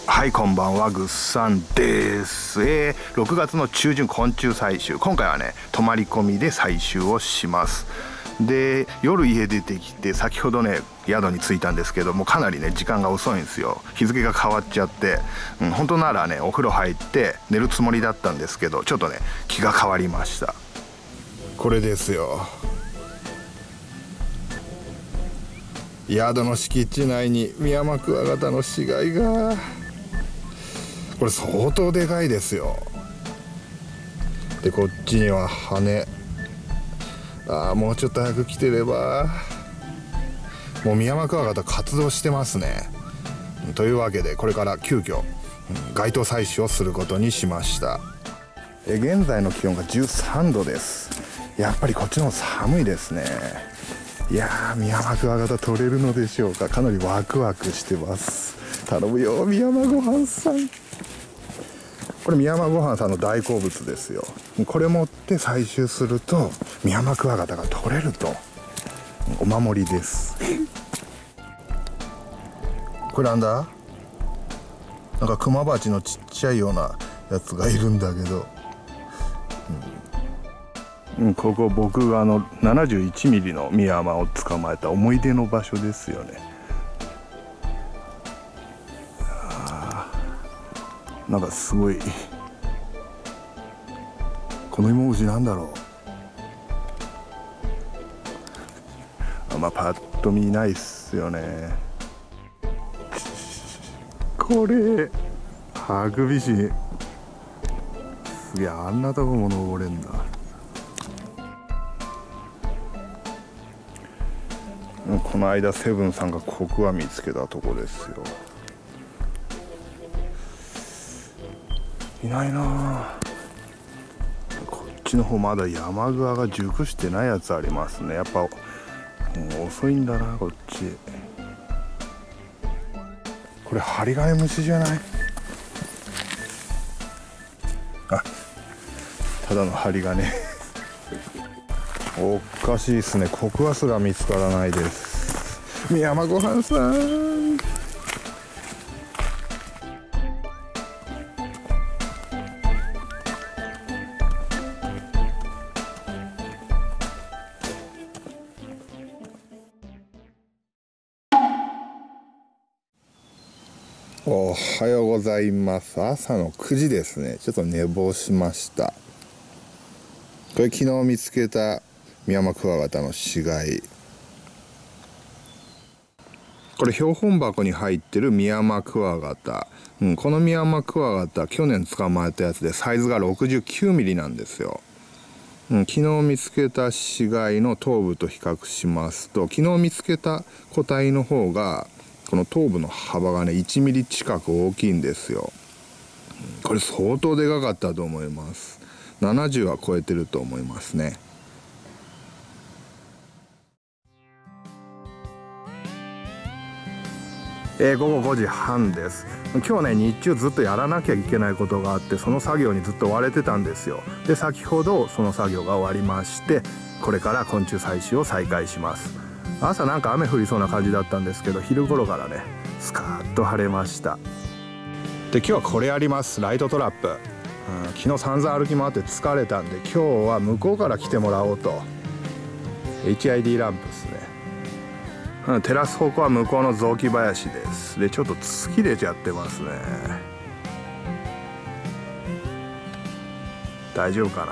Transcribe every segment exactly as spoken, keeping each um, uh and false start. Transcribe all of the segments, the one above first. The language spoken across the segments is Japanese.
はい、こんばんは、ぐっさんです。えー、ろくがつの中旬昆虫採集、今回はね泊まり込みで採集をします。で夜家出てきて先ほどね宿に着いたんですけども、かなりね時間が遅いんですよ。日付が変わっちゃって、うん、本当ならねお風呂入って寝るつもりだったんですけど、ちょっとね気が変わりました。これですよ。宿の敷地内にミヤマクワガタの死骸が、これ相当でかいですよ。でこっちには羽。ああ、もうちょっと早く来てれば。もうミヤマクワガタ活動してますね。というわけでこれから急遽街頭採取をすることにしました。え現在の気温がじゅうさんどです。やっぱりこっちの方寒いですね。いやー、ミヤマクワガタ取れるのでしょうか。かなりワクワクしてます。頼むよミヤマごはんさん。これミヤマごはんさんの大好物ですよ。これ持って採集するとミヤマクワガタが取れるとお守りです。これなんだ、なんかクマバチのちっちゃいようなやつがいるんだけど、うんうん、ここ僕があのななじゅういちミリのミヤマを捕まえた思い出の場所ですよね。なんかすごい、この芋虫なんだろう。あまあパッと見ないっすよね。これハクビシン、すげえ、あんなとこも登れんだ。この間セブンさんがコクワ見つけたとこですよ。いないなあ。こっちの方まだ山グワが熟してないやつありますね。やっぱもう遅いんだなこっち。これハリガネムシじゃない？あ、ただのハリガネ。おかしいですね。コクワすら見つからないです。ミヤマごはんさん。おはようございます。朝のくじですね。ちょっと寝坊しました。これ昨日見つけたミヤマクワガタの死骸。これ標本箱に入ってるミヤマクワガタ、うん、このミヤマクワガタ去年捕まえたやつでサイズがろくじゅうきゅうミリなんですよ。うん、昨日見つけた死骸の頭部と比較しますと、昨日見つけた個体の方がこの頭部の幅がねいちミリ近く大きいんですよ。これ相当でかかったと思います。ななじゅうは超えてると思いますね。えー、ごごごじはんです。今日ね日中ずっとやらなきゃいけないことがあって、その作業にずっと追われてたんですよ。で先ほどその作業が終わりまして、これから昆虫採集を再開します。朝なんか雨降りそうな感じだったんですけど、昼頃からねスカーッと晴れました。で今日はこれやります。ライトトラップ、うん、昨日散々歩き回って疲れたんで、今日は向こうから来てもらおうと。 エイチアイディー ランプですね、うん、照らす方向は向こうの雑木林です。でちょっと突き出ちゃってますね。大丈夫か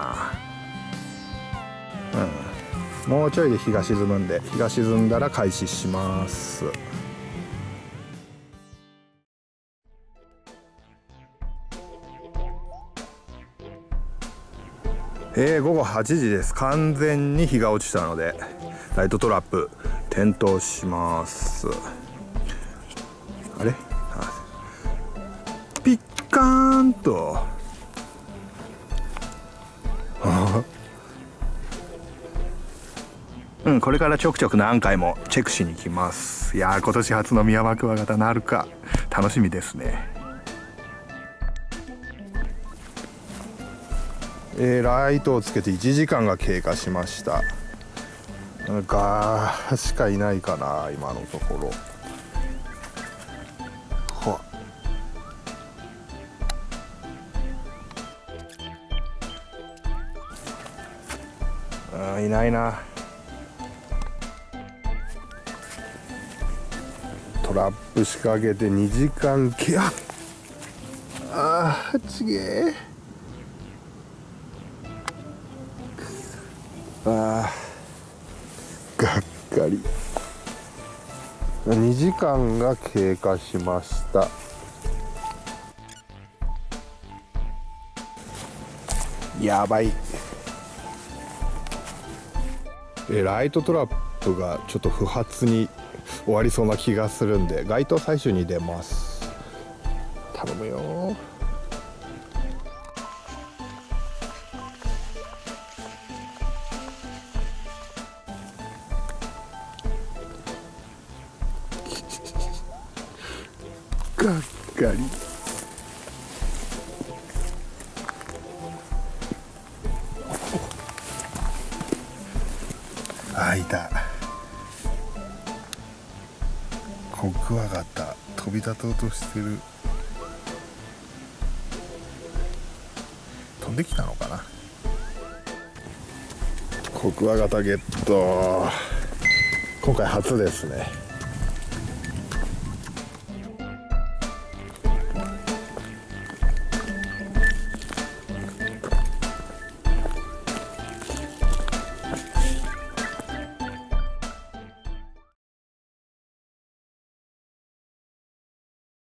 な。うん、もうちょいで日が沈むんで、日が沈んだら開始します。えー、ごごはちじです。完全に日が落ちたのでライトトラップ点灯します。あれ、あピッカーンとうん、これからちょくちょく何回もチェックしに行きます。いやー、今年初のミヤマクワガタなるか楽しみですね。えー、ライトをつけていちじかんが経過しました。ガーしかいないかな今のところ。はいないな。トラップ仕掛けてにじかんけああーちげえ。あーがっかり。にじかんが経過しました。やばい。えライトトラップがちょっと不発に終わりそうな気がするんで、街灯採取に出ます。頼むよ。がっかり。あ、いた。コクワガタ飛び立とうとしてる。飛んできたのかな。コクワガタゲット。今回初ですね。